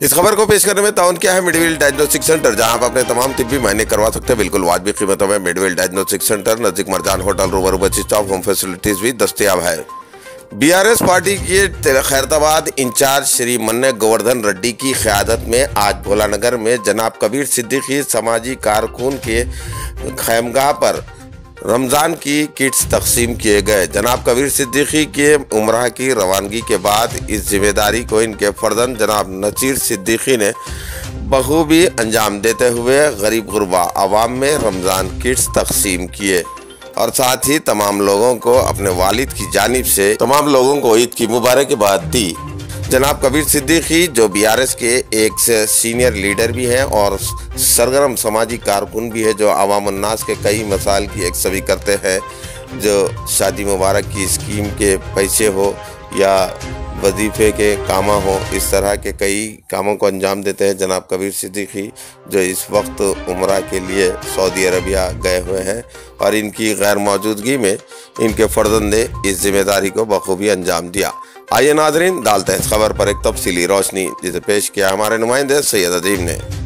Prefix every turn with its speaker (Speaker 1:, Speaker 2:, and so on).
Speaker 1: इस खबर को पेश करने में ताउन किया है मिडवेल डायग्नोस्टिक सेंटर, जहां आप अपने तमाम तिब्बी मायने करवा सकते हैं बिल्कुल वाजबी कीमतों में। मिडवेल डायग्नोस्टिक सेंटर नजदीक मरजान होटल रूबरू बस स्टॉप, होम फैसिलिटीज भी दस्तयाब है। बीआरएस पार्टी के खैरताबाद इंचार्ज श्री मन्ने गोवर्धन रेड्डी की क़यादत में आज भोलानगर में जनाब कबीर सिद्दीकी समाजी कारकुन के खैमगाह पर रमज़ान की किट्स तकसीम किए गए। जनाब कबीर सिद्दीकी के उम्रा की रवानगी के बाद इस जिम्मेदारी को इनके फर्जंद जनाब नसीर सिद्दीकी ने बखूबी अंजाम देते हुए गरीब गुरबा आवाम में रमज़ान किट्स तकसीम किए और साथ ही तमाम लोगों को अपने वालिद की जानिब से तमाम लोगों को ईद की मुबारकबाद दी। जनाब कबीर सिद्दीकी जो बीआरएस के एक से सीनियर लीडर भी हैं और सरगर्म समाजी कारकुन भी है, जो आवाम अन्नास के कई मसाइल की यकसवी करते हैं, जो शादी मुबारक की स्कीम के पैसे हो या वजीफ़े के कामा हो, इस तरह के कई कामों को अंजाम देते हैं जनाब कबीर सिद्दीकी, जो इस वक्त उम्रा के लिए सऊदी अरबिया गए हुए हैं और इनकी गैर मौजूदगी में इनके फर्जंद ने इस जिम्मेदारी को बखूबी अंजाम दिया। आइए नाज़रीन, डालते हैं इस खबर पर एक तफसीली रोशनी, जिसे पेश किया हमारे नुमाइंदे सैयद अदीम ने।